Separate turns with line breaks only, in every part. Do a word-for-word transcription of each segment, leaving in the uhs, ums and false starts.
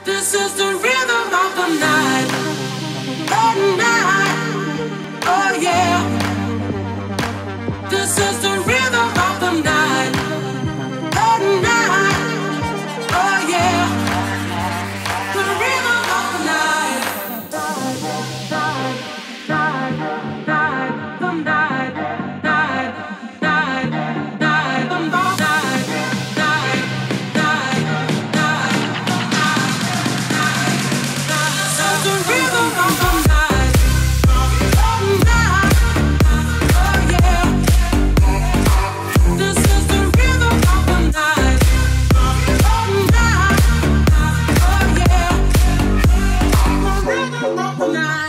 This is the rhythm of the night. At night. Oh yeah. This is the rhythm of the night. At night. Oh yeah. The rhythm of the night. Night, night, night, the night, night, night, night, the night, night, night, night. This is the rhythm of the night. Night. Oh yeah. This is the rhythm of the night. Night. Oh yeah. The rhythm of the night.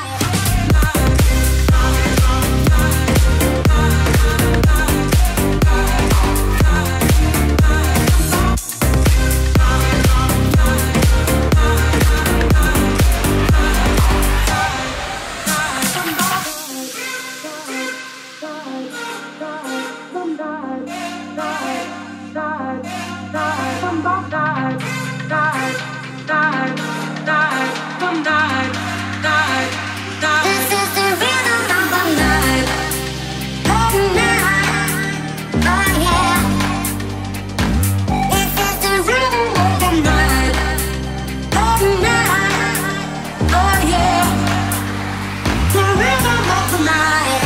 This is the rhythm of the night. Oh night. Oh yeah. This is the rhythm of the night. Oh night. Oh yeah. The rhythm of the night.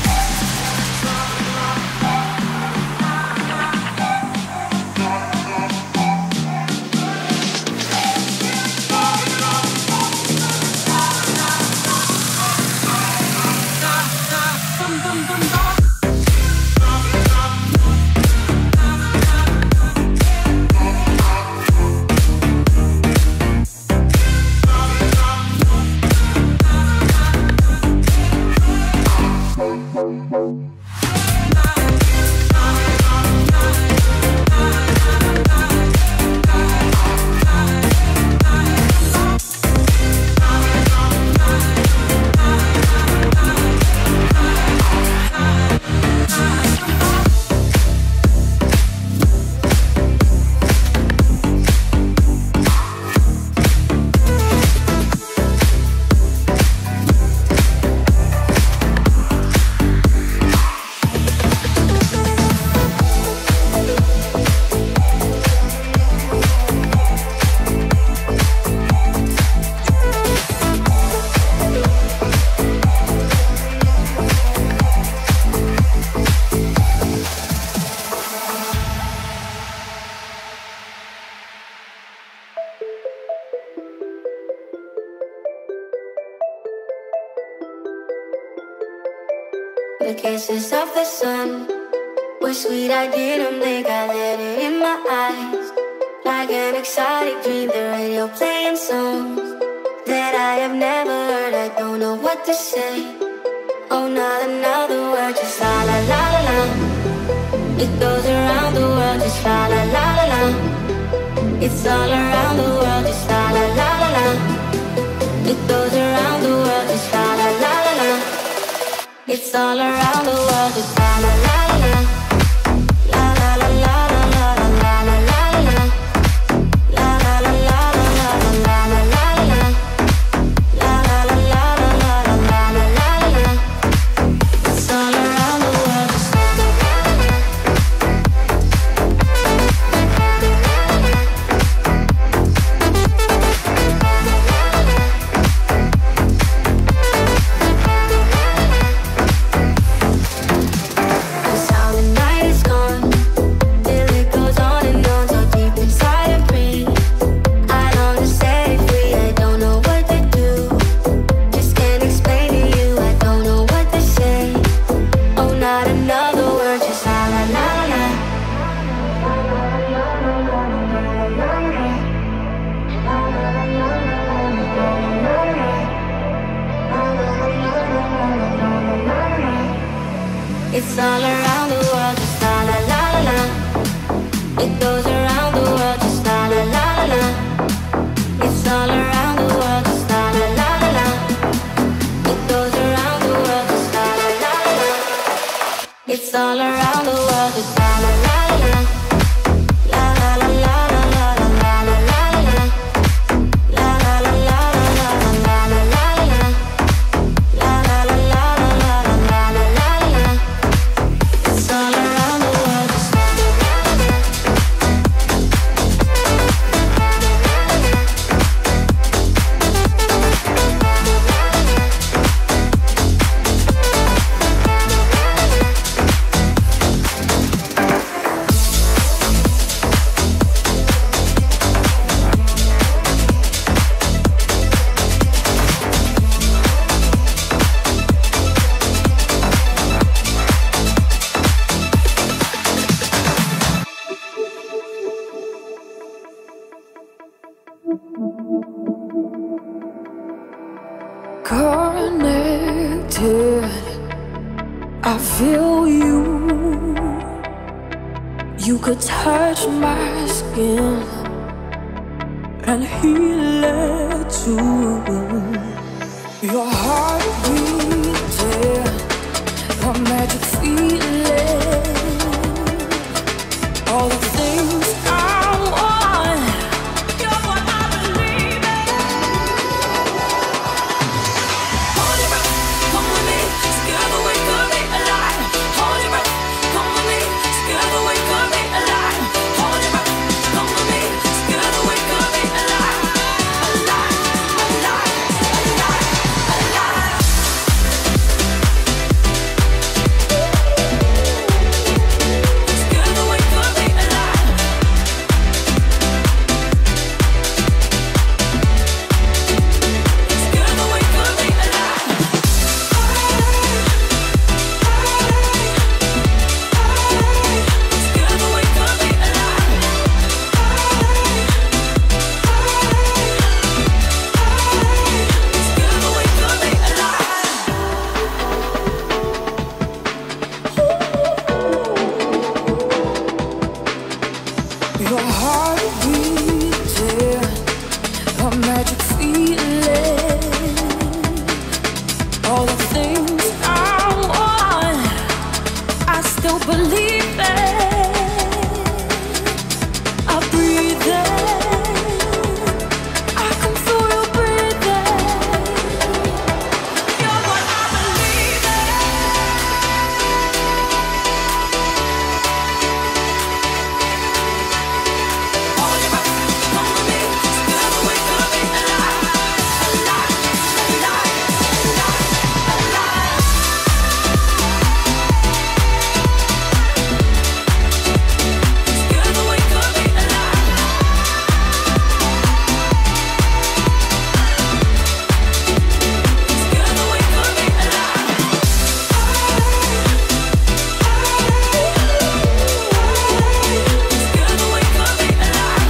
The kisses of the sun were sweet, I didn't think I let it in my eyes. Like an exotic dream, the radio playing songs that I have never heard. I don't know what to say. Oh, not another word, just la la la la la. It goes around the world, just la la la la la. It's all around the world, just la la la la la. It goes around the world, just la la la la la. It's all around the world, just la la la la la. La la la la la la la la la la. La la la la la la la la la la. La la la la la la la la la la. It's all around the world, just la la la la la. It's all around the world, just la la la la la. It goes around the world, just la la la la la. It's all around the world, just la la la la la. It goes around the world, just la la la la la. It's all around the world, just la la la la la. La la la la la la la la la la. La
Connected, I feel you. You could touch my skin and heal it too. Your heart beating, a magic feeling. All the things I want, you're what I believe in. Hold your breath, come with me, together we could be alive. Hold your breath, come with me, together we could be alive. Hold your breath, come with me, together we could be alive. Alive, alive, alive, alive. Together we could be alive. Together we could be alive. Together we could be alive. Together we could be alive. Your heart beating, a magic feeling. All the things I want, I still believe in. I breathe in, I can feel you breathing. You're what I believe in. Hold your breath, come with me, together we could be alive. Alive, alive, alive, alive. Together we could be alive. Together we could be alive. Together we could be alive.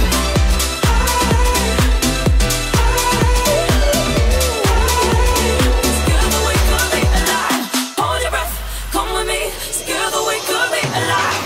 Together we could be alive. Hold your breath, come with me. Together we could be alive.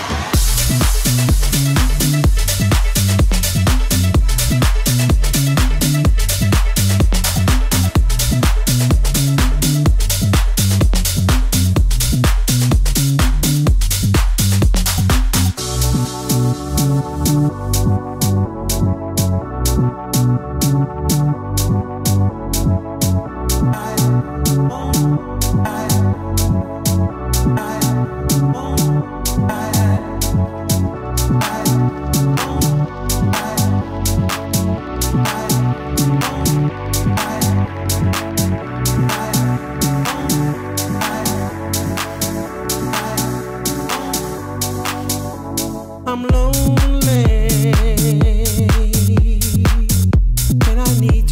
I'm lonely and I need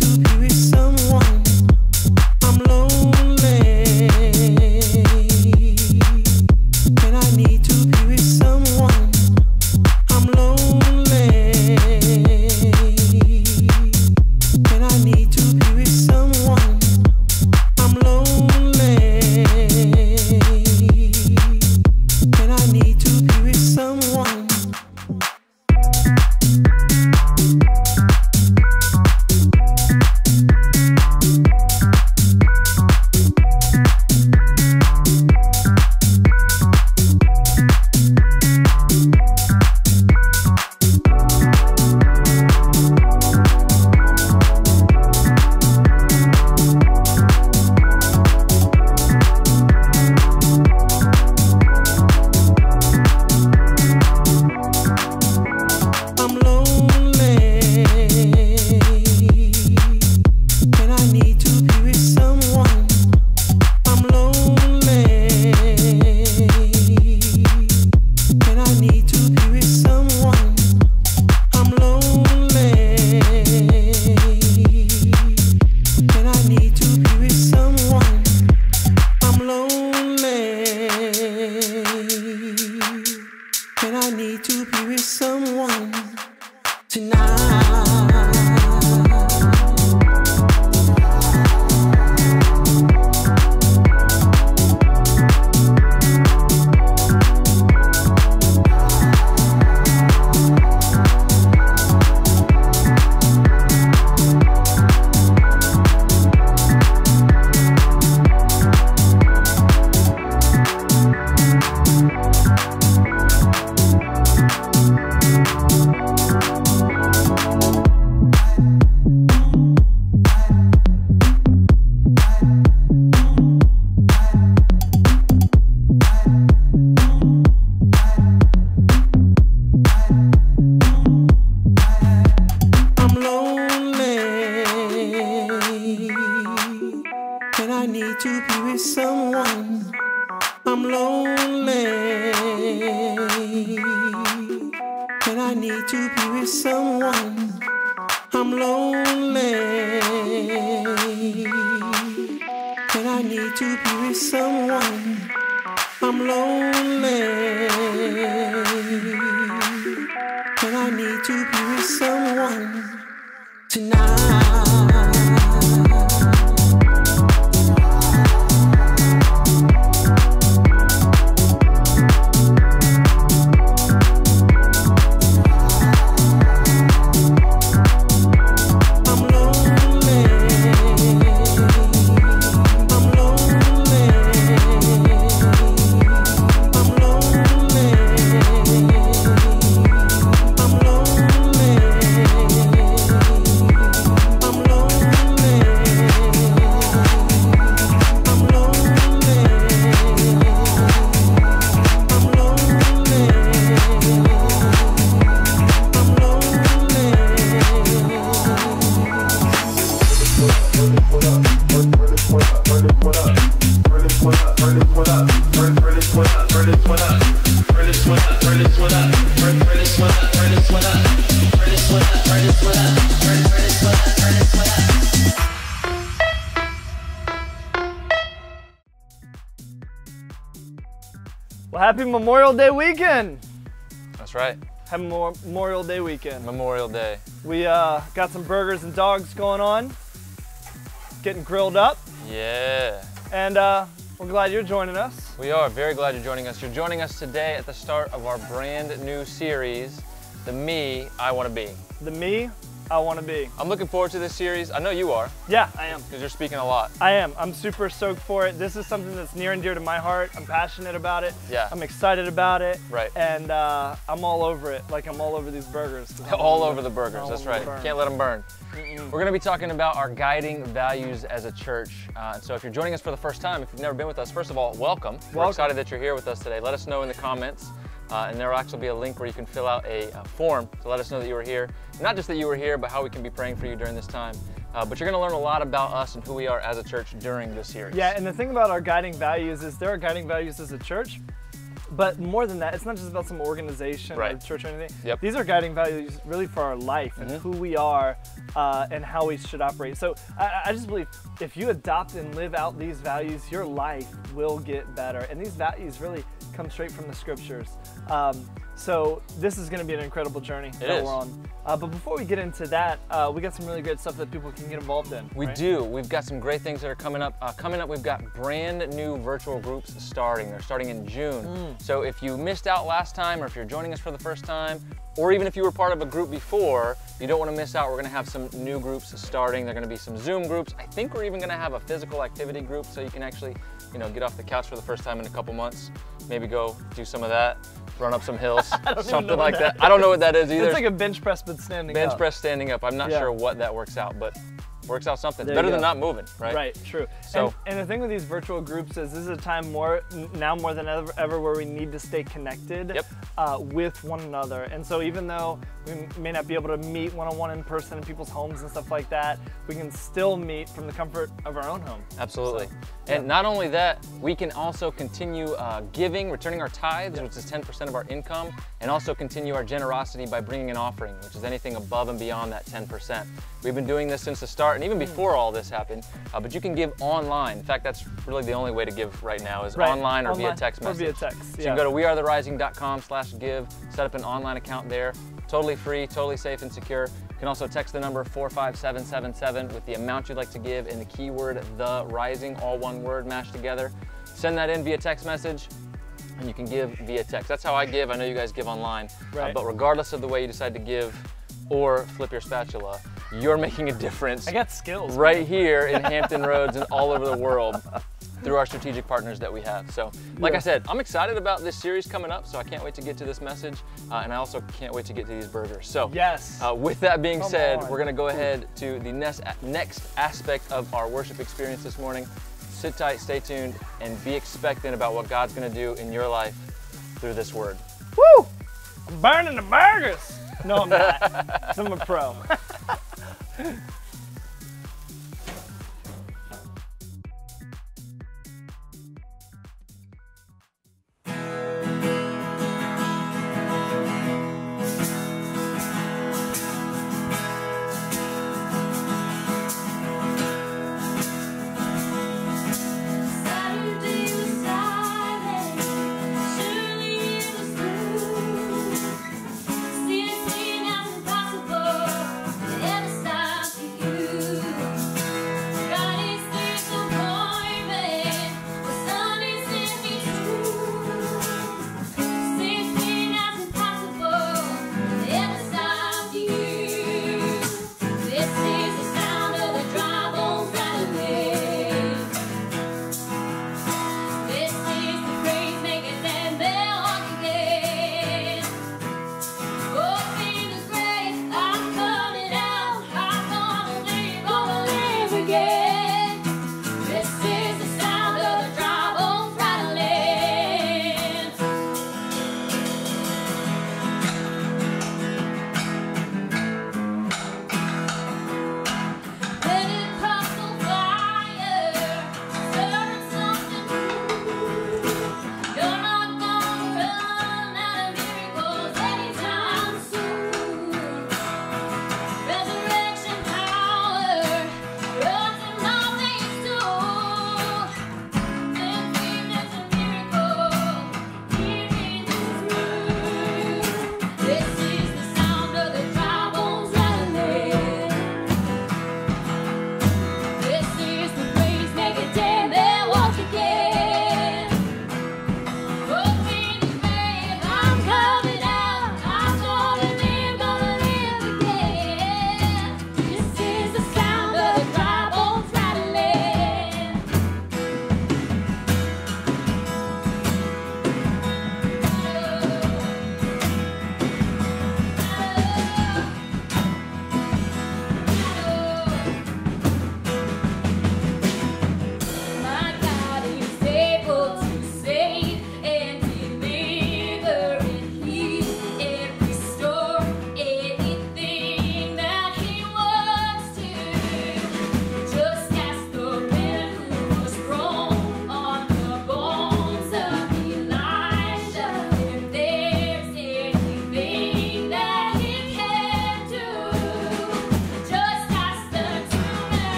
I'm lonely, and I need to be with someone tonight.
Well, happy Memorial Day weekend.
That's right.
Happy Memorial Day weekend.
Memorial Day.
We uh, got some burgers and dogs going on, getting grilled up,
Yeah.
and uh, we're glad you're joining us.
We are very glad you're joining us. You're joining us today at the start of our brand new series, The Me I Want to Be.
The me I want to be.
I'm looking forward to this series. I know you are,
Yeah, I am.
because you're speaking a lot.
I am. I'm super stoked for it. This is something that's near and dear to my heart. I'm passionate about it.
Yeah.
I'm excited about it.
Right.
And uh, I'm all over it. Like I'm all over these burgers.
All over the burgers,
all
that's
over
right.
the burn.
Can't let them burn. We're going to be talking about our guiding values as a church. Uh, and so if you're joining us for the first time, if you've never been with us, first of all, welcome. We're
Welcome.
excited that you're here with us today. Let us know in the comments. Uh, and there will actually be a link where you can fill out a, a form to let us know that you were here. Not just that you were here, but how we can be praying for you during this time. Uh, but you're going to learn a lot about us and who we are as a church during this series.
Yeah, and the thing about our guiding values is there are guiding values as a church, but more than that, it's not just about some organization or
Right.
church or anything.
Yep.
These are guiding values really for our life and
Mhm.
who we are uh, and how we should operate. So I, I just believe if you adopt and live out these values, your life will get better. And these values really come straight from the scriptures. Um, so this is going to be an incredible journey that
is.
we're on. Uh, but before we get into that, uh, we got some really great stuff that people can get involved in.
We
right?
do. We've got some great things that are coming up. Uh, coming up, we've got brand new virtual groups starting. They're starting in June.
Mm.
So if you missed out last time, or if you're joining us for the first time, or even if you were part of a group before, you don't want to miss out. We're going to have some new groups starting. They're going to be some Zoom groups. I think we're even going to have a physical activity group, so you can actually, you know, get off the couch for the first time in a couple months. Maybe go do some of that, run up some hills,
even
something
know
like
what
that.
that
I don't know what that is either.
It's like a bench press but standing
Bench
up.
press standing up. I'm not
Yeah.
sure what that works out, but works out something.
There
Better
you
than
go.
not moving, right?
Right, true.
So-
and, and the thing with these virtual groups is this is a time more now more than ever, ever where we need to stay connected
Yep.
uh, with one another. And so even though we may not be able to meet one-on-one in person in people's homes and stuff like that, we can still meet from the comfort of our own home.
Absolutely.
So,
and
yeah.
not only that, we can also continue uh, giving, returning our tithes, which is ten percent of our income, and also continue our generosity by bringing an offering, which is anything above and beyond that ten percent. We've been doing this since the start, and even before all this happened, uh, but you can give online. In fact, that's really the only way to give right now is
Right.
online or via
Online
text
or
message.
via text,
So you
yeah.
can go to we are the rising dot com slash give, set up an online account there. Totally free, totally safe and secure. You can also text the number four five seven seven seven with the amount you'd like to give and the keyword The Rising, all one word mashed together. Send that in via text message and you can give via text. That's how I give. I know you guys give online.
Right.
Uh, but regardless of the way you decide to give or flip your spatula, you're making a difference
I got skills.
right here in Hampton Roads and all over the world through our strategic partners that we have. So, like
Yeah.
I said, I'm excited about this series coming up, so I can't wait to get to this message, uh, and I also can't wait to get to these burgers. So,
Yes.
uh, with that being
Come
said,
on.
we're gonna go ahead to the next, next aspect of our worship experience this morning. Sit tight, stay tuned, and be expectant about what God's gonna do in your life through this word.
Woo! I'm burning the burgers. No, I'm not. I'm a pro.
Saturday was silent.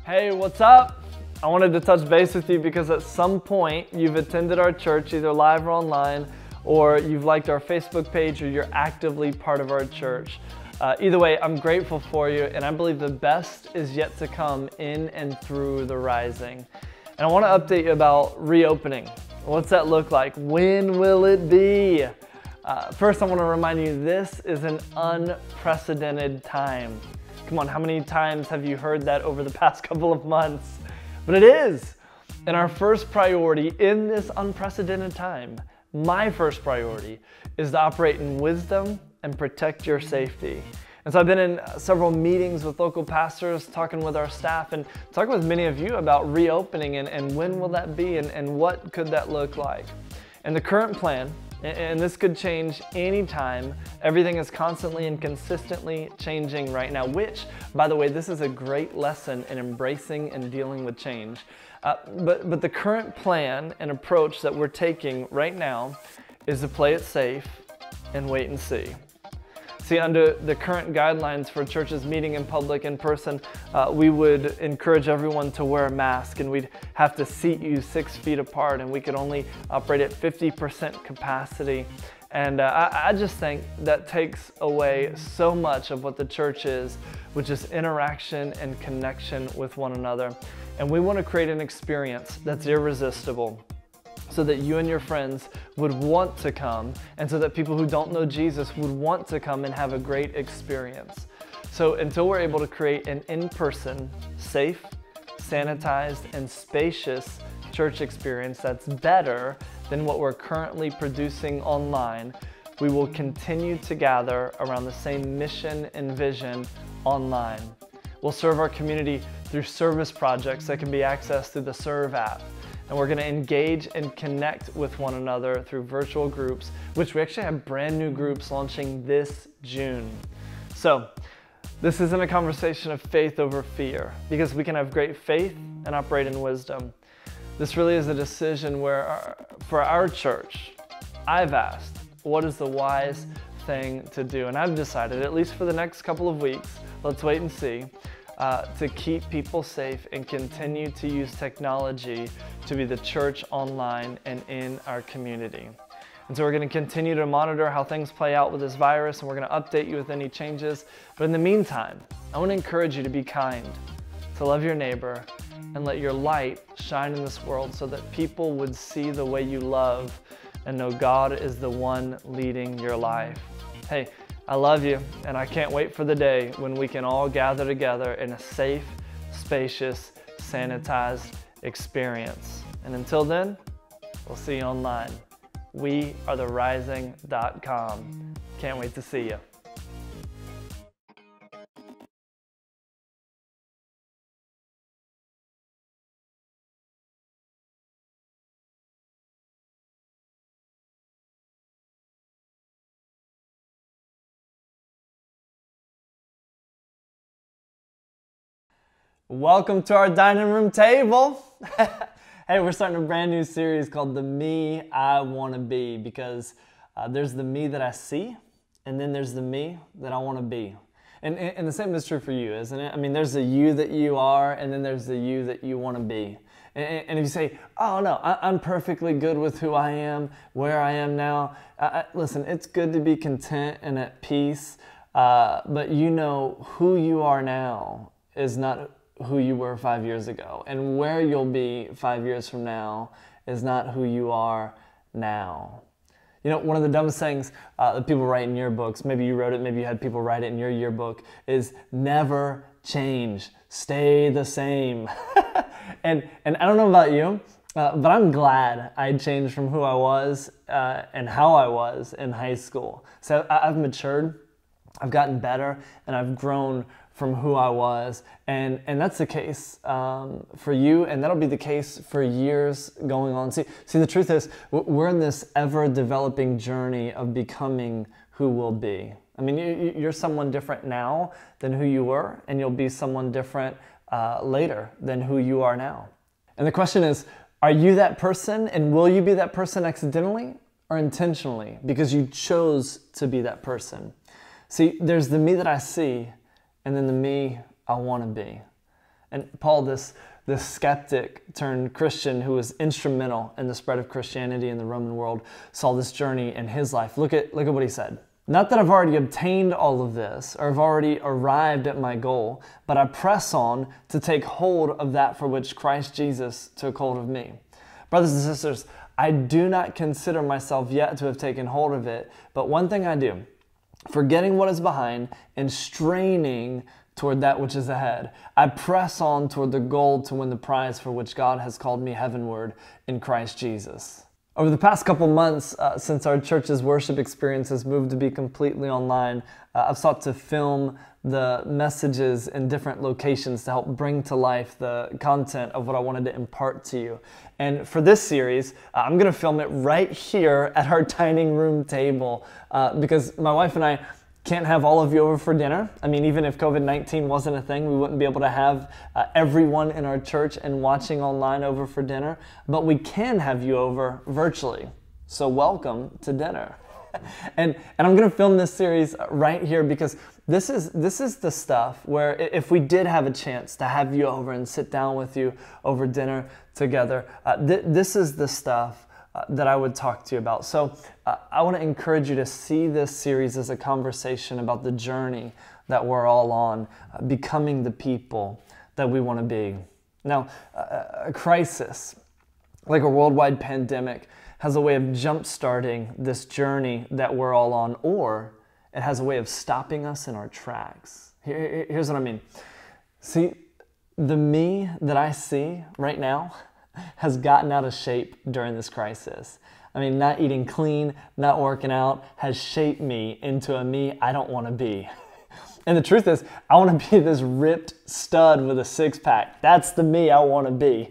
Hey, what's up? I wanted to touch base with you because at some point you've attended our church, either live or online, or you've liked our Facebook page, or you're actively part of our church. Uh, either way, I'm grateful for you, and I believe the best is yet to come in and through the Rising. And I want to update you about reopening. What's that look like? When will it be? Uh, first, I want to remind you this is an unprecedented time. Come on, how many times have you heard that over the past couple of months? But it is. And our first priority in this unprecedented time, my first priority, is to operate in wisdom and protect your safety. And so I've been in several meetings with local pastors, talking with our staff, and talking with many of you about reopening and, and when will that be, and, and what could that look like. And the current plan, and this could change anytime, everything is constantly and consistently changing right now, which, by the way, this is a great lesson in embracing and dealing with change. Uh, but, but the current plan and approach that we're taking right now is to play it safe and wait and see. See, under the current guidelines for churches meeting in public in person, uh, we would encourage everyone to wear a mask, and we'd have to seat you six feet apart, and we could only operate at fifty percent capacity. And uh, I, I just think that takes away so much of what the church is, which is interaction and connection with one another. And we want to create an experience that's irresistible, so that you and your friends would want to come, and so that people who don't know Jesus would want to come and have a great experience. So until we're able to create an in-person, safe, sanitized, and spacious church experience that's better than what we're currently producing online, we will continue to gather around the same mission and vision online. We'll serve our community through service projects that can be accessed through the Serve app. And we're going to engage and connect with one another through virtual groups, which we actually have brand new groups launching this June. So this isn't a conversation of faith over fear, because we can have great faith and operate in wisdom. This really is a decision where, our, for our church, I've asked, what is the wise thing to do? And I've decided, at least for the next couple of weeks, let's wait and see, Uh, to keep people safe and continue to use technology to be the church online and in our community. And so we're going to continue to monitor how things play out with this virus, and we're going to update you with any changes. But in the meantime, I want to encourage you to be kind, to love your neighbor, and let your light shine in this world so that people would see the way you love and know God is the one leading your life. Hey, I love you, and I can't wait for the day when we can all gather together in a safe, spacious, sanitized experience. And until then, we'll see you online. we are the rising dot com. Can't wait to see you. Welcome to our dining room table. Hey, we're starting a brand new series called The Me I Want to Be, because uh, there's the me that I see, and then there's the me that I want to be. And, and the same is true for you, isn't it? I mean, there's the you that you are, and then there's the you that you want to be. And, and if you say, oh no, I, I'm perfectly good with who I am, where I am now, uh, listen, it's good to be content and at peace, uh, but you know who you are now is not who you were five years ago, and where you'll be five years from now is not who you are now. You know, one of the dumbest things uh, that people write in yearbooks, maybe you wrote it, maybe you had people write it in your yearbook, is never change, stay the same. and and I don't know about you, uh, but I'm glad I changed from who I was uh, and how I was in high school. So I, I've matured, I've gotten better, and I've grown from who I was, and and that's the case um, for you, and that'll be the case for years going on. See, see, the truth is, we're in this ever-developing journey of becoming who we'll be. I mean, you, you're someone different now than who you were, and you'll be someone different uh, later than who you are now. And the question is, are you that person, and will you be that person accidentally or intentionally because you chose to be that person? See, there's the me that I see, and then the me I want to be. And Paul, this, this skeptic turned Christian who was instrumental in the spread of Christianity in the Roman world, saw this journey in his life. Look at, look at what he said. Not that I've already obtained all of this, or I've already arrived at my goal, but I press on to take hold of that for which Christ Jesus took hold of me. Brothers and sisters, I do not consider myself yet to have taken hold of it, but one thing I do, forgetting what is behind and straining toward that which is ahead, I press on toward the goal to win the prize for which God has called me heavenward in Christ Jesus. Over the past couple months, uh, since our church's worship experience has moved to be completely online, uh, I've sought to film the messages in different locations to help bring to life the content of what I wanted to impart to you. And for this series, uh, I'm going to film it right here at our dining room table uh, because my wife and I can't have all of you over for dinner. I mean, even if COVID nineteen wasn't a thing, we wouldn't be able to have uh, everyone in our church and watching online over for dinner, but we can have you over virtually. So welcome to dinner. and and I'm going to film this series right here because this is this is the stuff where if we did have a chance to have you over and sit down with you over dinner together, uh, th- this is the stuff Uh, that I would talk to you about. So uh, I want to encourage you to see this series as a conversation about the journey that we're all on, uh, becoming the people that we want to be. Now, uh, a crisis, like a worldwide pandemic, has a way of jump-starting this journey that we're all on, or it has a way of stopping us in our tracks. Here, here's what I mean. See, the me that I see right now has gotten out of shape during this crisis. I mean, not eating clean, not working out, has shaped me into a me I don't want to be. And the truth is, I want to be this ripped stud with a six-pack. That's the me I want to be.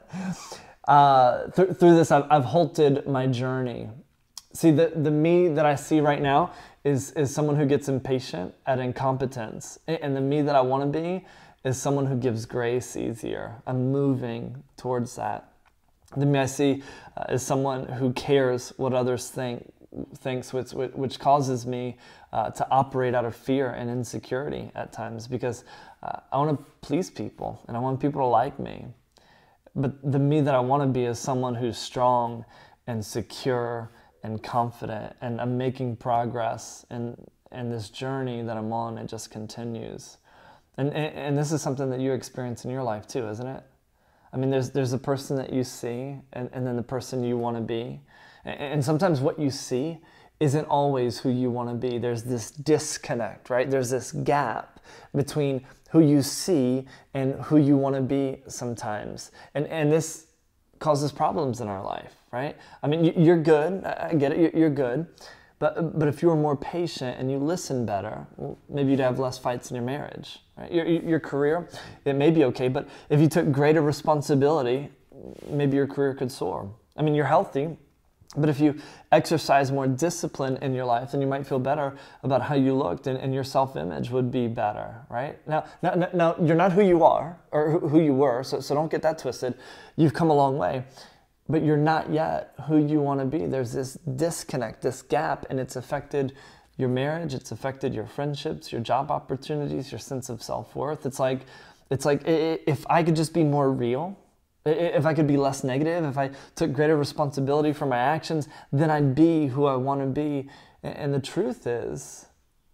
uh, th- through this, I've, I've halted my journey. See, the, the me that I see right now is, is someone who gets impatient at incompetence. And the me that I want to be is someone who gives grace easier. I'm moving towards that. The me I see uh, is someone who cares what others think, thinks, which, which causes me uh, to operate out of fear and insecurity at times because uh, I want to please people and I want people to like me. But the me that I want to be is someone who's strong and secure and confident, and I'm making progress, and, and this journey that I'm on, it just continues. And, and and this is something that you experience in your life too, isn't it? I mean, there's there's a person that you see, and, and then the person you want to be. And, and sometimes what you see isn't always who you want to be. There's this disconnect, right? There's this gap between who you see and who you want to be sometimes. And and this causes problems in our life, right? I mean, you're good. I get it. You're good. But but if you were more patient and you listen better, well, maybe you'd have less fights in your marriage. Right? Your, your career, it may be okay, but if you took greater responsibility, maybe your career could soar. I mean, you're healthy, but if you exercise more discipline in your life, then you might feel better about how you looked, and, and your self-image would be better, right? Now, now, now, you're not who you are or who you were, so, so don't get that twisted. You've come a long way. But you're not yet who you want to be. There's this disconnect, this gap, and it's affected your marriage, it's affected your friendships, your job opportunities, your sense of self-worth. It's like, it's like if I could just be more real, if I could be less negative, if I took greater responsibility for my actions, then I'd be who I want to be. And the truth is,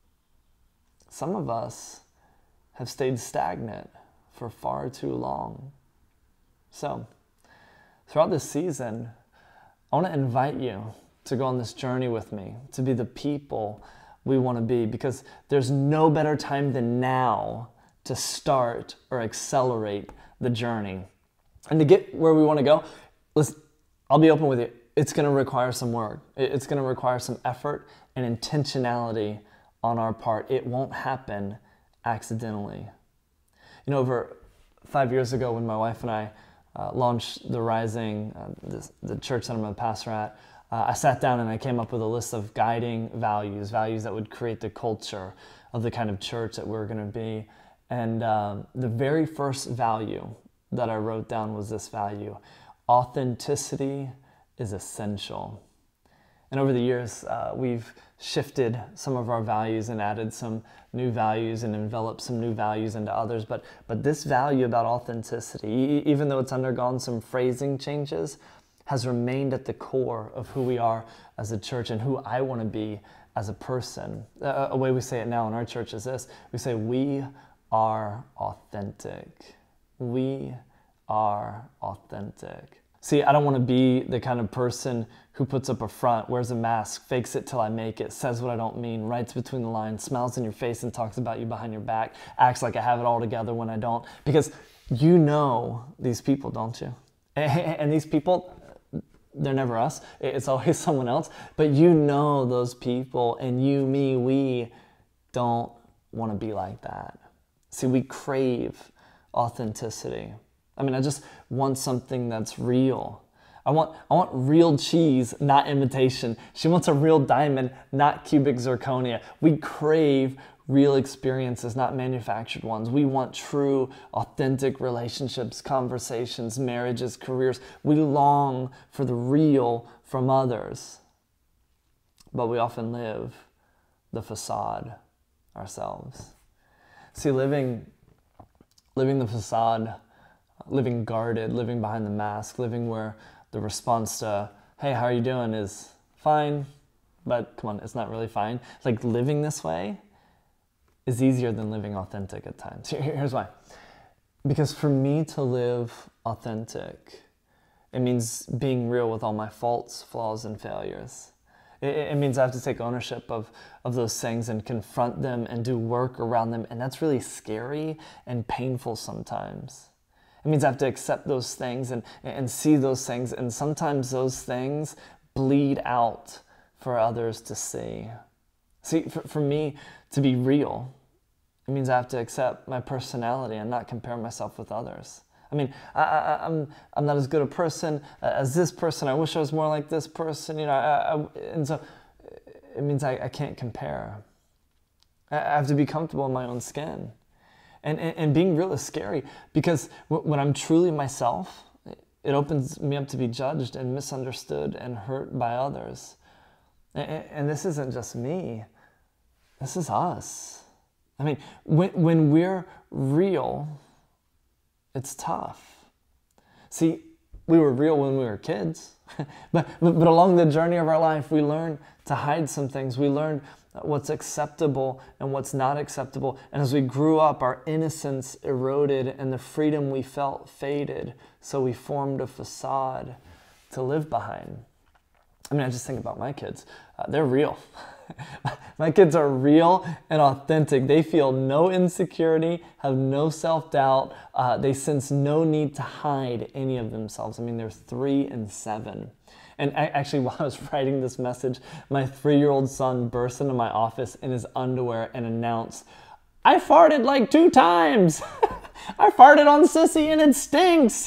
some of us have stayed stagnant for far too long. So, throughout this season, I want to invite you to go on this journey with me, to be the people we want to be, because there's no better time than now to start or accelerate the journey. And to get where we want to go, listen, I'll be open with you. It's going to require some work. It's going to require some effort and intentionality on our part. It won't happen accidentally. You know, over five years ago when my wife and I uh, launched The Rising, uh, this, the church that I'm a pastor at, uh, I sat down and I came up with a list of guiding values, values that would create the culture of the kind of church that we're going to be. And um, the very first value that I wrote down was this value: authenticity is essential. And over the years, uh, we've shifted some of our values and added some new values and enveloped some new values into others. But, but this value about authenticity, e- even though it's undergone some phrasing changes, has remained at the core of who we are as a church and who I want to be as a person. Uh, a way we say it now in our church is this. We say, we are authentic. We are authentic. See, I don't want to be the kind of person who puts up a front, wears a mask, fakes it till I make it, says what I don't mean, writes between the lines, smiles in your face and talks about you behind your back, acts like I have it all together when I don't. Because you know these people, don't you? And these people, they're never us. It's always someone else. But you know those people, and you, me, we don't want to be like that. See, we crave authenticity. I mean, I just want something that's real. I want, I want real cheese, not imitation. She wants a real diamond, not cubic zirconia. We crave real experiences, not manufactured ones. We want true, authentic relationships, conversations, marriages, careers. We long for the real from others. But we often live the facade ourselves. See, living, living the facade, living guarded, living behind the mask, living where the response to, hey, how are you doing, is fine, but come on, it's not really fine. Like, living this way is easier than living authentic at times. Here's why. Because for me to live authentic, it means being real with all my faults, flaws, and failures. It, it means I have to take ownership of, of those things and confront them and do work around them. And that's really scary and painful sometimes. It means I have to accept those things and, and see those things. And sometimes those things bleed out for others to see. See, for, for me to be real, it means I have to accept my personality and not compare myself with others. I mean, I, I, I'm I'm not as good a person as this person. I wish I was more like this person, you know. I, I, and so it means I, I can't compare. I have to be comfortable in my own skin. And, and, and being real is scary because when I'm truly myself, it opens me up to be judged and misunderstood and hurt by others. And, and this isn't just me. This is us. I mean, when, when we're real, it's tough. See, we were real when we were kids, but, but, but along the journey of our life, we learn to hide some things. We learn what's acceptable and what's not acceptable. And as we grew up, our innocence eroded and the freedom we felt faded. So we formed a facade to live behind. I mean, I just think about my kids. Uh, they're real. My kids are real and authentic. They feel no insecurity, have no self-doubt. Uh, they sense no need to hide any of themselves. I mean, they're three and seven. And I, actually, while I was writing this message, my three-year-old son burst into my office in his underwear and announced, I farted like two times. I farted on Sissy and it stinks.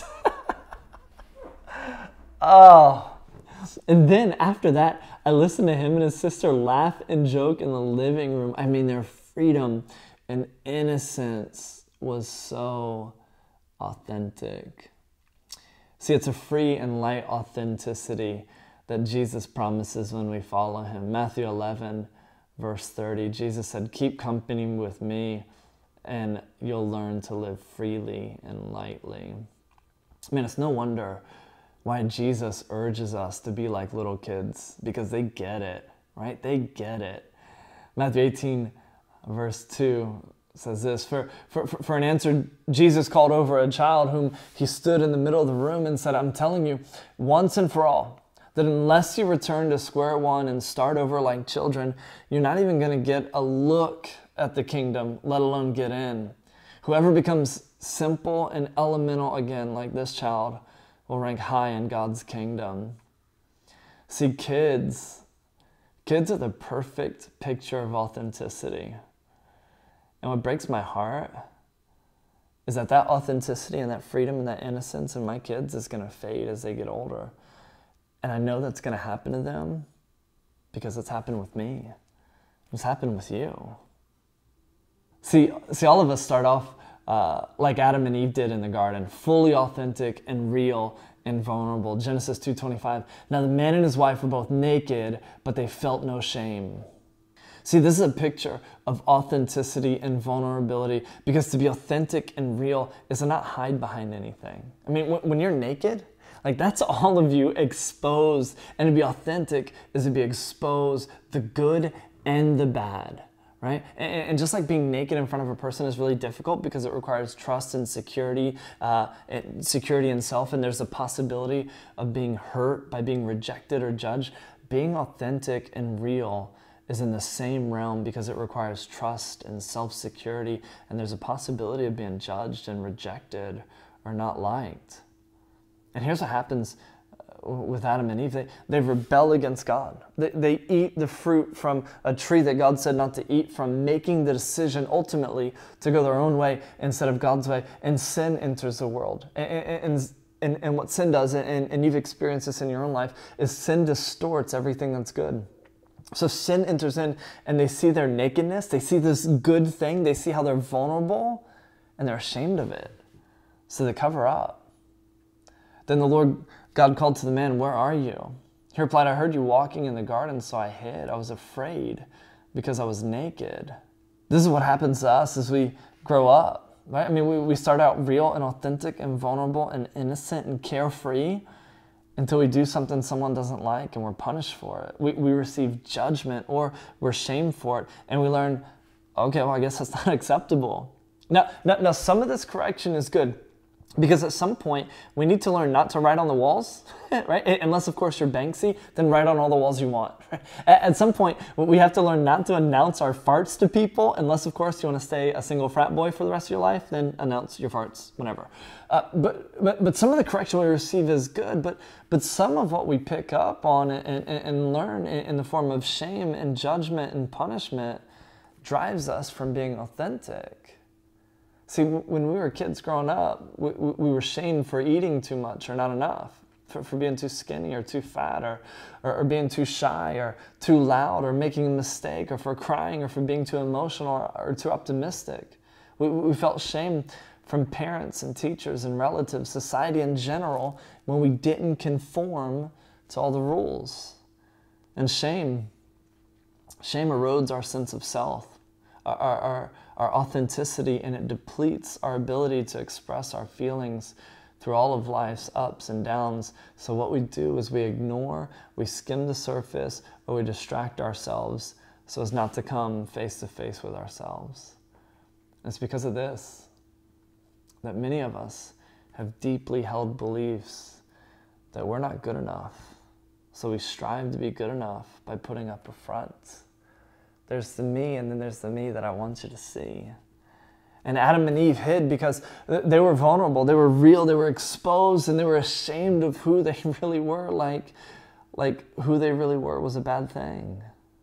Oh. And then after that, I listened to him and his sister laugh and joke in the living room. I mean, their freedom and innocence was so authentic. See, it's a free and light authenticity that Jesus promises when we follow him. Matthew eleven, verse thirty, Jesus said, keep company with me and you'll learn to live freely and lightly. Man, it's no wonder why Jesus urges us to be like little kids, because they get it, right? They get it. Matthew eighteen, verse two says this, for, for, for an answer, Jesus called over a child whom he stood in the middle of the room and said, I'm telling you once and for all, that unless you return to square one and start over like children, you're not even gonna get a look at the kingdom, let alone get in. Whoever becomes simple and elemental again, like this child, will rank high in God's kingdom. See, kids, kids are the perfect picture of authenticity. And what breaks my heart is that that authenticity and that freedom and that innocence in my kids is gonna fade as they get older. And I know that's gonna happen to them because it's happened with me. It's happened with you. See, see, all of us start off Uh, like Adam and Eve did in the garden, fully authentic and real
and vulnerable. Genesis two twenty-five. Now the man and his wife were both naked, but they felt no shame. See, this is a picture of authenticity and vulnerability, because to be authentic and real is to not hide behind anything. I mean, when you're naked, like that's all of you exposed. And to be authentic is to be exposed the good and the bad, right? And just like being naked in front of a person is really difficult because it requires trust and security, uh, and security in self, and there's a possibility of being hurt by being rejected or judged. Being authentic and real is in the same realm because it requires trust and self-security, and there's a possibility of being judged and rejected or not liked. And here's what happens with Adam and Eve. They, they rebel against God. They, they eat the fruit from a tree that God said not to eat from, making the decision ultimately to go their own way instead of God's way, and sin enters the world. And, and, and, and what sin does, and, and you've experienced this in your own life, is sin distorts everything that's good. So sin enters in, and they see their nakedness, they see this good thing, they see how they're vulnerable, and they're ashamed of it. So they cover up. Then the Lord God called to the man, "Where are you?" He replied, "I heard you walking in the garden, so I hid. I was afraid because I was naked." This is what happens to us as we grow up, right? I mean, we, we start out real and authentic and vulnerable and innocent and carefree until we do something someone doesn't like and we're punished for it. We, we receive judgment or we're shamed for it, and we learn, okay, well, I guess that's not acceptable. Now, now, now some of this correction is good, because at some point, we need to learn not to write on the walls, right? Unless, of course, you're Banksy, then write on all the walls you want. Right? At some point, we have to learn not to announce our farts to people, unless, of course, you want to stay a single frat boy for the rest of your life, then announce your farts whenever. Uh, but, but but some of the correction we receive is good, but but some of what we pick up on and, and, and learn in, in the form of shame and judgment and punishment drives us from being authentic. See, when we were kids growing up, we, we were shamed for eating too much or not enough, for, for being too skinny or too fat, or, or, or being too shy or too loud, or making a mistake, or for crying, or for being too emotional or, or too optimistic. We, we felt shame from parents and teachers and relatives, society in general, when we didn't conform to all the rules. And shame, shame erodes our sense of self, our, our, our our authenticity, and it depletes our ability to express our feelings through all of life's ups and downs. So what we do is we ignore, we skim the surface, or we distract ourselves so as not to come face to face with ourselves. And it's because of this that many of us have deeply held beliefs that we're not good enough. So we strive to be good enough by putting up a front. There's the me, and then there's the me that I want you to see. And Adam and Eve hid because they were vulnerable, they were real, they were exposed, and they were ashamed of who they really were. Like, like who they really were was a bad thing.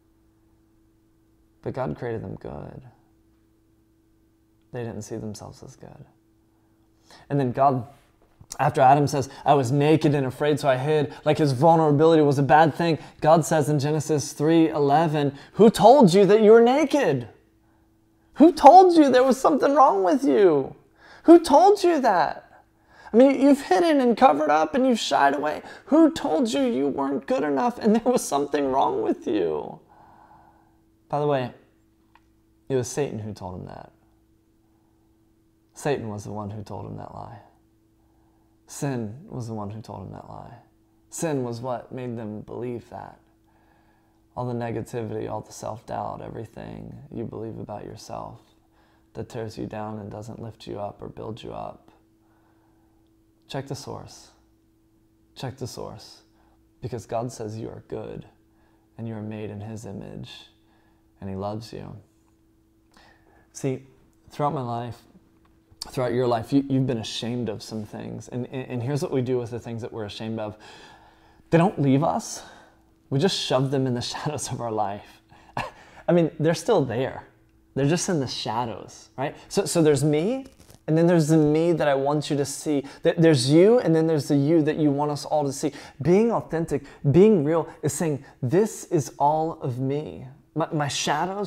But God created them good. They didn't see themselves as good. And then God, after Adam says, "I was naked and afraid, so I hid," like his vulnerability was a bad thing, God says in Genesis three eleven, "Who told you that you were naked? Who told you there was something wrong with you? Who told you that? I mean, you've hidden and covered up and you've shied away. Who told you you weren't good enough and there was something wrong with you?" By the way, it was Satan who told him that. Satan was the one who told him that lie. Sin was the one who told him that lie. Sin was what made them believe that. All the negativity, all the self-doubt, everything you believe about yourself that tears you down and doesn't lift you up or build you up. Check the source. Check the source. Because God says you are good and you are made in His image and He loves you. See, throughout my life, throughout your life, you, you've been ashamed of some things. And, and here's what we do with the things that we're ashamed of. They don't leave us. We just shove them in the shadows of our life. I mean, they're still there. They're just in the shadows, right? So, so there's me, and then there's the me that I want you to see. There's you, and then there's the you that you want us all to see. Being authentic, being real is saying, this is all of me. My, my shadows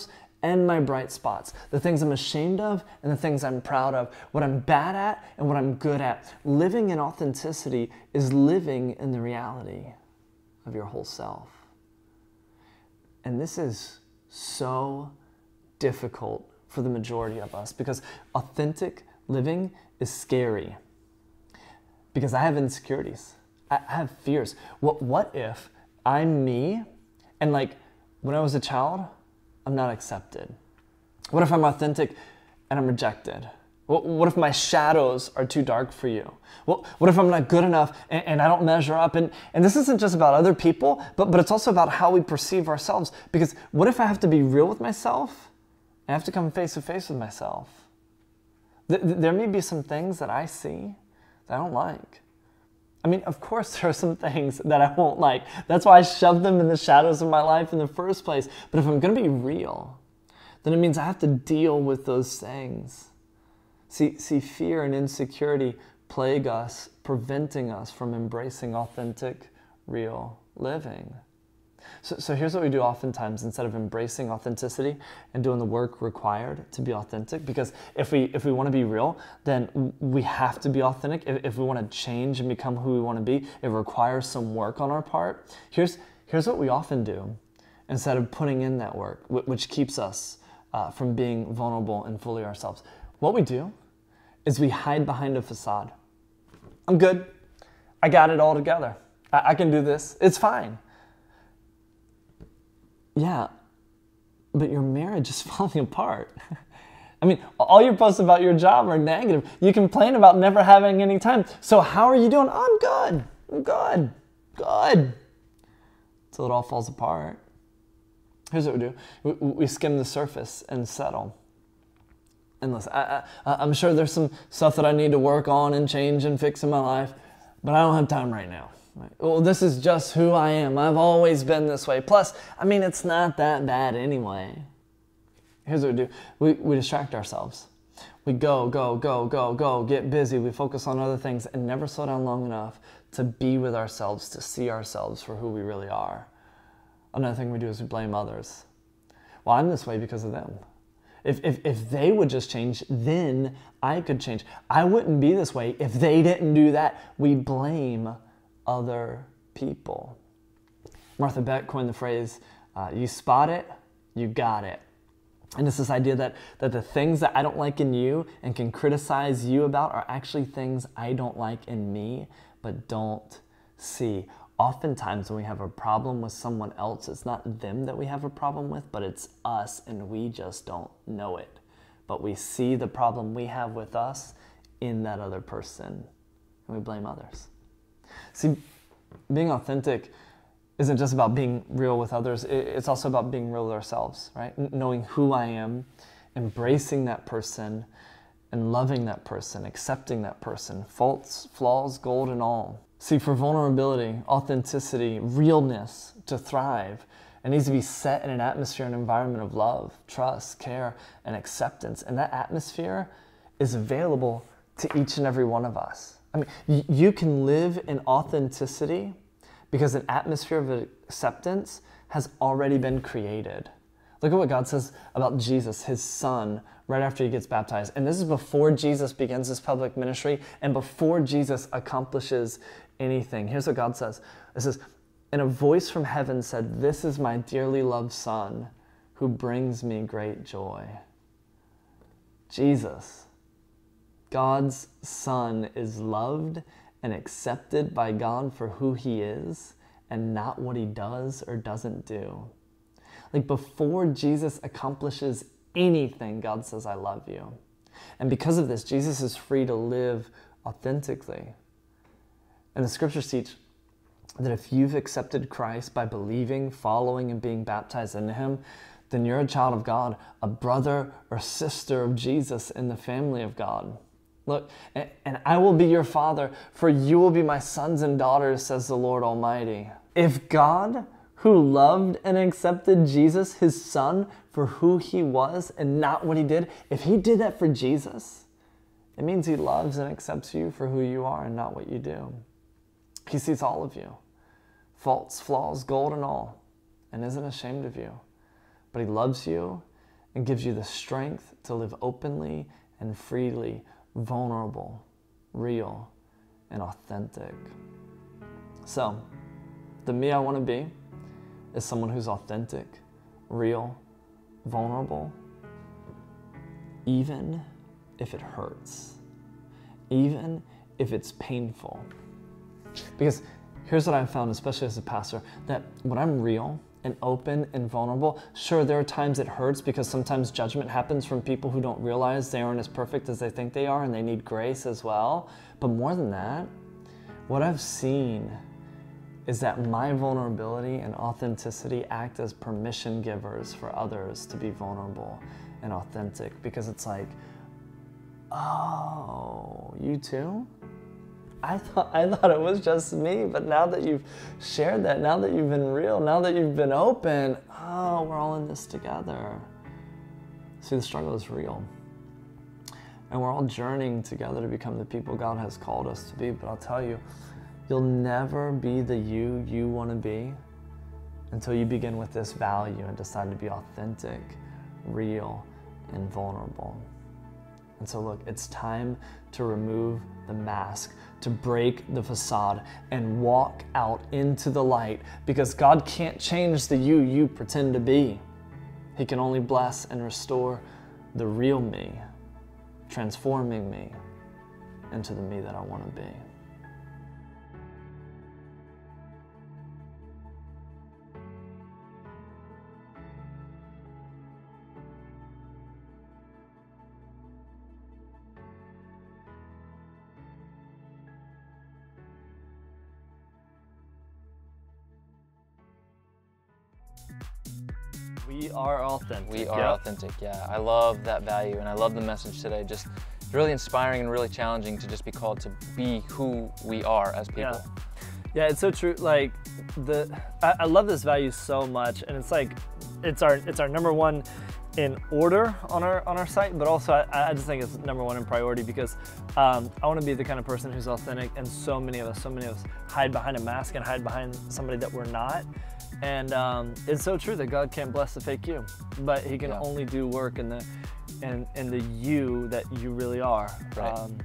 and my bright spots, the things I'm ashamed of and the things I'm proud of, what I'm bad at and what I'm good at. Living in authenticity is living in the reality of your whole self. And this is so difficult for the majority of us because authentic living is scary. Because I have insecurities. I have fears. What, what if I'm me and like when I was a child, I'm not accepted? What if I'm authentic and I'm rejected? What, what if my shadows are too dark for you? What, what if I'm not good enough and, and I don't measure up? And, and this isn't just about other people, but, but it's also about how we perceive ourselves. Because what if I have to be real with myself? I have to come face to face with myself. Th- there may be some things that I see that I don't like. I mean, of course there are some things that I won't like. That's why I shoved them in the shadows of my life in the first place. But if I'm going to be real, then it means I have to deal with those things. See, see, fear and insecurity plague us, preventing us from embracing authentic, real living. So, so here's what we do oftentimes instead of embracing authenticity and doing the work required to be authentic. Because if we if we want to be real, then we have to be authentic. If, if we want to change and become who we want to be, it requires some work on our part. Here's, here's what we often do instead of putting in that work, which keeps us uh, from being vulnerable and fully ourselves. What we do is we hide behind a facade. I'm good. I got it all together. I, I can do this. It's fine. Yeah, but your marriage is falling apart. I mean, all your posts about your job are negative. You complain about never having any time. So how are you doing? Oh, I'm good. I'm good. Good. Until it all falls apart. Here's what we do. We, we skim the surface and settle. And listen, I, I, I'm sure there's some stuff that I need to work on and change and fix in my life, but I don't have time right now. Well, this is just who I am. I've always been this way. Plus, I mean, it's not that bad anyway. Here's what we do. We, we distract ourselves. We go, go, go, go, go, get busy. We focus on other things and never slow down long enough to be with ourselves, to see ourselves for who we really are. Another thing we do is we blame others. Well, I'm this way because of them. If, if, if they would just change, then I could change. I wouldn't be this way if they didn't do that. We blame other people. Martha Beck coined the phrase, uh, you spot it, you got it. And it's this idea that, that the things that I don't like in you and can criticize you about are actually things I don't like in me, but don't see. Oftentimes when we have a problem with someone else, it's not them that we have a problem with, but it's us, and we just don't know it. But we see the problem we have with us in that other person, and we blame others. See, being authentic isn't just about being real with others. It's also about being real with ourselves, right? Knowing who I am, embracing that person, and loving that person, accepting that person, faults, flaws, gold, and all. See, for vulnerability, authenticity, realness to thrive, it needs to be set in an atmosphere and environment of love, trust, care, and acceptance. And that atmosphere is available to each and every one of us. I mean, you can live in authenticity because an atmosphere of acceptance has already been created. Look at what God says about Jesus, his son, right after he gets baptized. And this is before Jesus begins his public ministry and before Jesus accomplishes anything. Here's what God says. It says, and a voice from heaven said, this is my dearly loved son who brings me great joy. Jesus, God's son, is loved and accepted by God for who he is and not what he does or doesn't do. Like before Jesus accomplishes anything, God says, I love you. And because of this, Jesus is free to live authentically. And the scriptures teach that if you've accepted Christ by believing, following, and being baptized into him, then you're a child of God, a brother or sister of Jesus in the family of God. Look, and I will be your father, for you will be my sons and daughters, says the Lord Almighty. If God, who loved and accepted Jesus, his son, for who he was and not what he did, if he did that for Jesus, it means he loves and accepts you for who you are and not what you do. He sees all of you, faults, flaws, gold, and all, and isn't ashamed of you. But he loves you and gives you the strength to live openly and freely, vulnerable, real, and authentic. So, the me I want to be is someone who's authentic, real, vulnerable, even if it hurts, even if it's painful. Because here's what I've found, especially as a pastor, that when I'm real and open and vulnerable, sure, there are times it hurts because sometimes judgment happens from people who don't realize they aren't as perfect as they think they are and they need grace as well. But more than that, what I've seen is that my vulnerability and authenticity act as permission givers for others to be vulnerable and authentic, because it's like, oh, you too? I thought I thought it was just me, but now that you've shared that, now that you've been real, now that you've been open, oh, we're all in this together. See, the struggle is real. And we're all journeying together to become the people God has called us to be. But I'll tell you, you'll never be the you you want to be until you begin with this value and decide to be authentic, real, and vulnerable. And so look, it's time to remove the mask, to break the facade and walk out into the light, because God can't change the you you pretend to be. He can only bless and restore the real me, transforming me into the me that I want to be.
We are authentic.
We are
Yep.
authentic, yeah. I love that value, and I love the message today. Just really inspiring and really challenging to just be called to be who we are as people.
Yeah. Yeah, it's so true. Like the, I, I love this value so much, and it's like, it's our, it's our number one in order on our on our site, but also I, I just think it's number one in priority, because um, I want to be the kind of person who's authentic, and so many of us, so many of us hide behind a mask and hide behind somebody that we're not. And um, it's so true that God can't bless the fake you, but He can
Yeah.
only do work in the in in the you that you really are.
Right.
Um,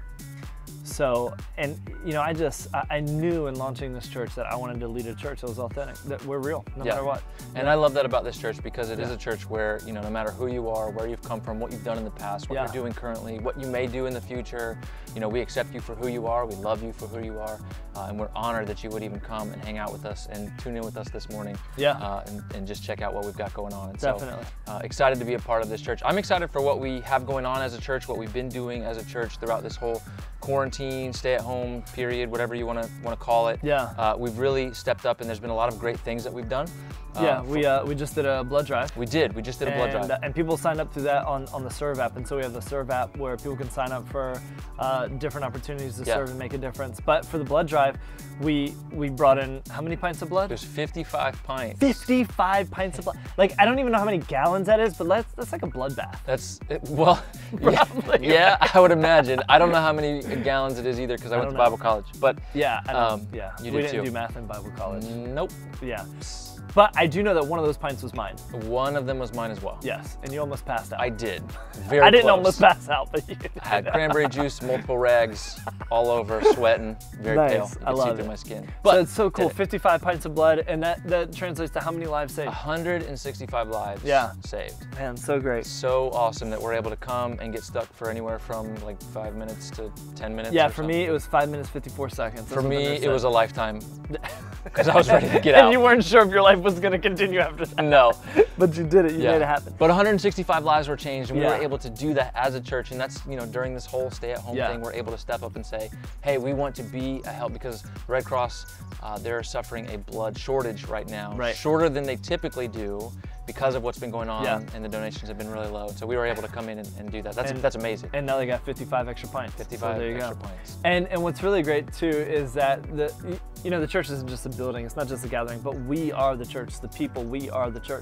so, and you know, I just I, I knew in launching this church that I wanted to lead a church that was authentic, that we're real, no
Yeah.
matter what.
And I love that about this church, because it is
Yeah.
a church where, you know, no matter who you are, where you've come from, what you've done in the past, what
Yeah.
you're doing currently, what you may do in the future, you know, we accept you for who you are, we love you for who you are, uh, and we're honored that you would even come and hang out with us and tune in with us this morning.
Yeah.
Uh, and, and just check out what we've got going on. And
Definitely.
So, uh, excited to be a part of this church. I'm excited for what we have going on as a church, what we've been doing as a church throughout this whole quarantine, stay-at-home period, whatever you want to want to call it.
Yeah.
Uh, we've really stepped up, and there's been a lot of great things that we've done. Uh,
Yeah, we uh, we just did a blood drive.
We did. We just did a blood
and,
drive.
uh, and people signed up through that on, on the Serve app. And so we have the Serve app where people can sign up for uh, different opportunities to
Yeah.
serve and make a difference. But for the blood drive, we we brought in how many pints of blood?
There's fifty-five pints.
fifty-five pints of blood. Like, I don't even know how many gallons that is, but that's, that's like a bloodbath.
That's it, well, yeah,
Probably.
yeah, I would imagine. I don't know how many gallons it is either, because I,
I
went to
don't know.
Bible college. But
Yeah, I know.
Um,
yeah.
you
we
did
didn't
too.
do math in Bible college.
nope,
Yeah. But I do know that one of those pints was mine.
one of them was mine as well.
Yes, and you almost passed out.
I did. Very
I didn't
close.
almost pass out, but you did.
I had cranberry juice, multiple rags, all over, sweating, very
Nice.
pale. You
I
could see
love
through
it.
my skin.
So it's so
did
cool.
it.
fifty-five pints of blood, and that, that translates to how many lives saved?
one hundred sixty-five lives
Yeah.
saved.
Man, so great.
So awesome that we're able to come and get stuck for anywhere from like five minutes to ten minutes.
Yeah,
or
for
something.
me, it was five minutes, fifty-four seconds. That's
For
what the
me,
nurse
it
said.
was a lifetime, because I was ready to get
and
out.
you weren't sure if your life was going to continue after that.
No.
But you did it. You
Yeah.
made it happen.
But one hundred sixty-five lives were changed, and we
Yeah.
were able to do that as a church. And that's, you know, during this whole stay-at-home
Yeah.
thing, we're able to step up and say, hey, we want to be a help, because Red Cross, uh, they're suffering a blood shortage right now,
Right.
shorter than they typically do, because of what's been going on,
Yeah.
and the donations have been really low. So we were able to come in and, and do that. That's
And-
that's amazing.
And now they got fifty-five extra pints.
fifty-five
so there you
extra
go.
pints.
And and what's really great too is that the you know the church isn't just a building, it's not just a gathering, but we are the church, the people, we are the church.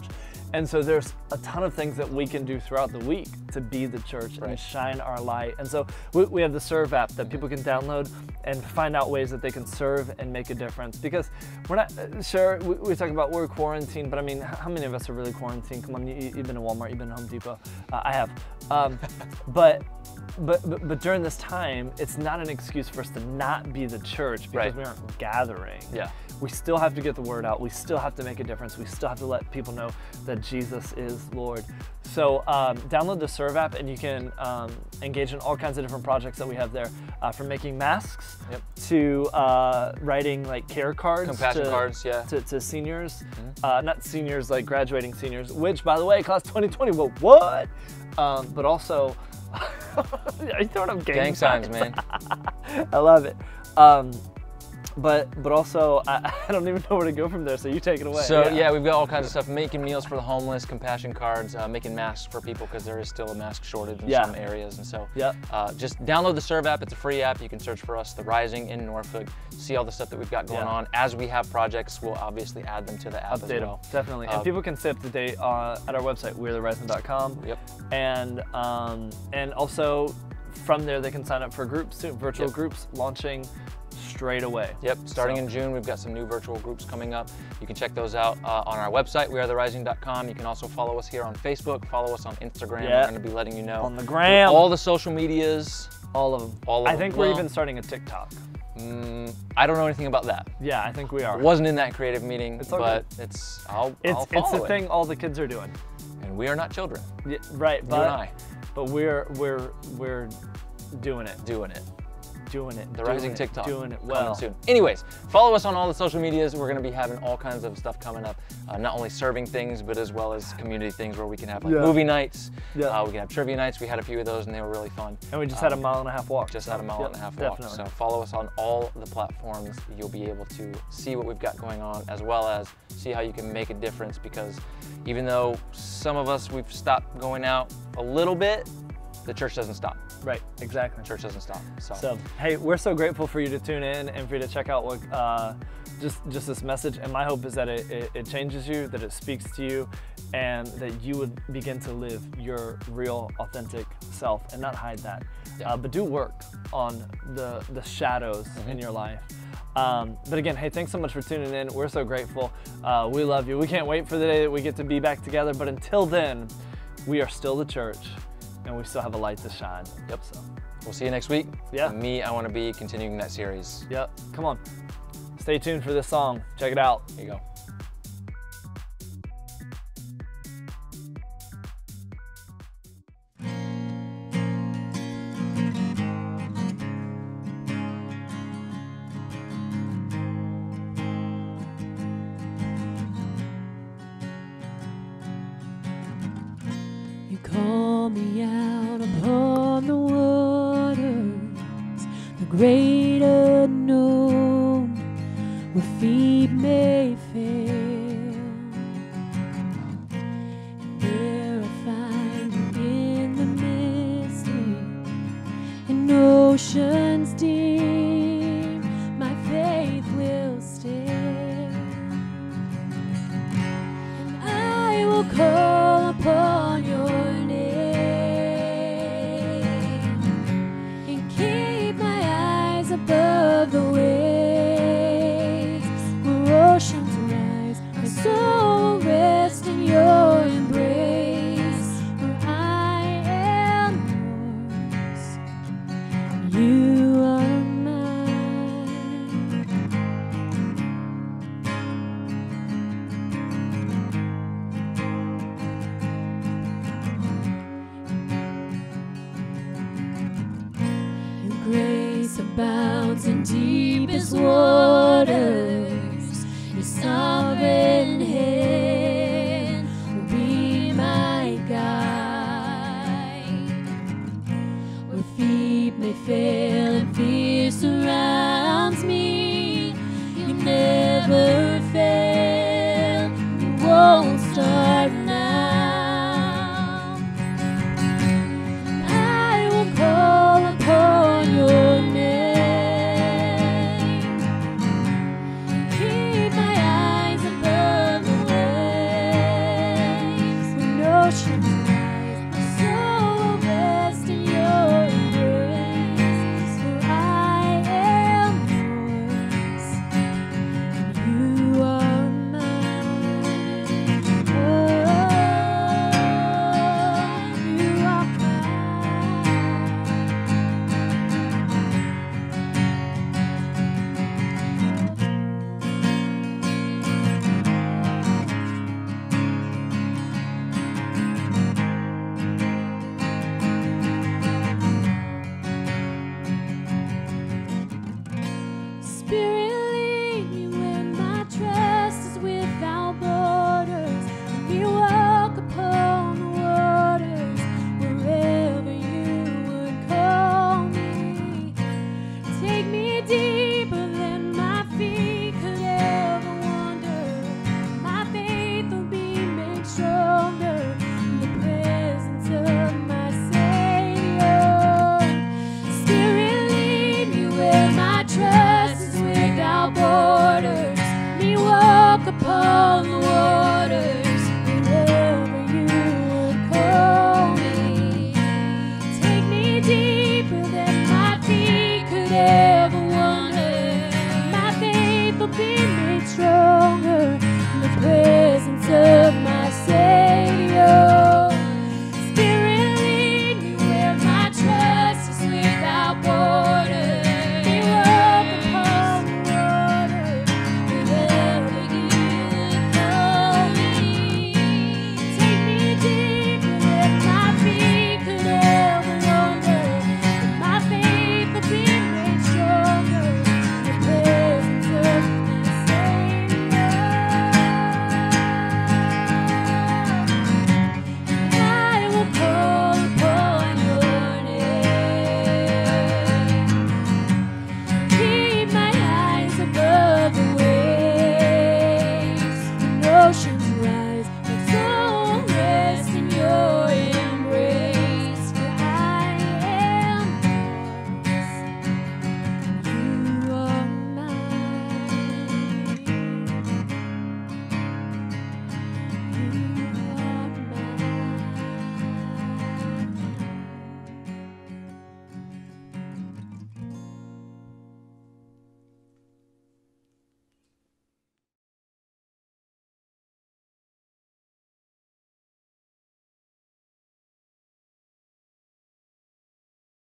And so there's a ton of things that we can do throughout the week to be the church
Right.
and shine our light. And so we, we have the Serve app that people can download and find out ways that they can serve and make a difference. Because we're not, uh, sure, we, we talk about we're quarantined, but I mean, how many of us are really quarantined? Come on, you, you've been to Walmart, you've been to Home Depot. Uh, I have. Um, but, but, but but during this time, it's not an excuse for us to not be the church because
Right.
we aren't gathering.
Yeah.
We still have to get the word out. We still have to make a difference. We still have to let people know that Jesus is Lord. So um, download the Serve app and you can um, engage in all kinds of different projects that we have there, uh, from making masks
Yep.
to uh, writing like care cards,
Compassion
to,
cards, yeah.
to, to seniors, uh, not seniors like graduating seniors, which by the way, class twenty twenty. Well, what? Um, but also, are you throwing up gang,
Gang signs, man.
I love it. Um, but but also, I, I don't even know where to go from there. So you take it away.
So yeah. we've got all kinds of stuff, making meals for the homeless, compassion cards, uh, making masks for people because there is still a mask shortage in
Yeah.
some areas. And so
Yep.
uh, just download the Serve app. It's a free app. You can search for us, The Rising in Norfolk, see all the stuff that we've got going
Yeah.
on. As we have projects, we'll obviously add them to the app
Update
as
them,
well.
definitely.
Uh,
and people can stay up to date uh, at our website, we're the rising dot com.
Yep.
And um, and also from there they can sign up for groups too, virtual
Yep.
groups launching straight away.
Yep, starting
So-
in June, we've got some new virtual groups coming up. You can check those out uh, on our website, we are the rising dot com. You can also follow us here on Facebook, follow us on Instagram.
Yeah.
We're going to be letting you know.
On the gram.
All the social medias.
All of them.
All of
I
them.
think we're
Well-
even starting a TikTok.
Mm, I don't know anything about that.
Yeah, I think we are.
Wasn't in that creative meeting,
It's all
but it's, I'll,
It's
I'll
it's
follow
the
it.
thing all the kids are doing.
And we are not children,
Yeah, right,
you
but
and I,
but we're we're we're doing it,
doing it.
doing it.
The
doing
Rising
it,
TikTok,
doing it
coming
well.
soon. Anyways, follow us on all the social medias. We're going to be having all kinds of stuff coming up, uh, not only serving things, but as well as community things where we can have like
Yeah.
movie nights.
Yeah.
Uh, we can have trivia nights. We had a few of those and they were really fun.
And we just had a
Um,
mile and a half walk.
Just
so,
had a mile
yep,
and a half walk.
Definitely.
So follow us on all the platforms. You'll be able to see what we've got going on, as well as see how you can make a difference, because even though some of us, we've stopped going out a little bit, the church doesn't stop.
Right, exactly.
Church doesn't stop. So,
So, hey, we're so grateful for you to tune in and for you to check out what uh, just just this message. And my hope is that it, it, it changes you, that it speaks to you, and that you would begin to live your real, authentic self and not hide that.
Yeah.
Uh, but do work on the the shadows in your life. Um, but again, hey, thanks so much for tuning in. We're so grateful. Uh, we love you. We can't wait for the day that we get to be back together. But until then, we are still the church, and we still have a light to shine.
Yep.
So,
we'll see you next week.
Yeah.
And me, I want to be continuing that series.
yep. Come on. Stay tuned for this song. Check it out.
There you go.
You call me out upon the waters, the great unknown, where feet may fail. And there I find you in the mystery, in oceans deep, my faith will stand. And I will call upon your name and keep my eyes above the waves where oceans rise. My soul will rest in your embrace, where I am yours, you are mine. Your grace abounds in deepest waters. Your sovereign hand will be my guide. Where feet may fail and fear surrounds me, you never